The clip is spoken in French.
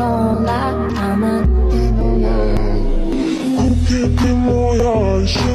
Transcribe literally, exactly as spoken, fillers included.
all that I'm a Купи ты моя еще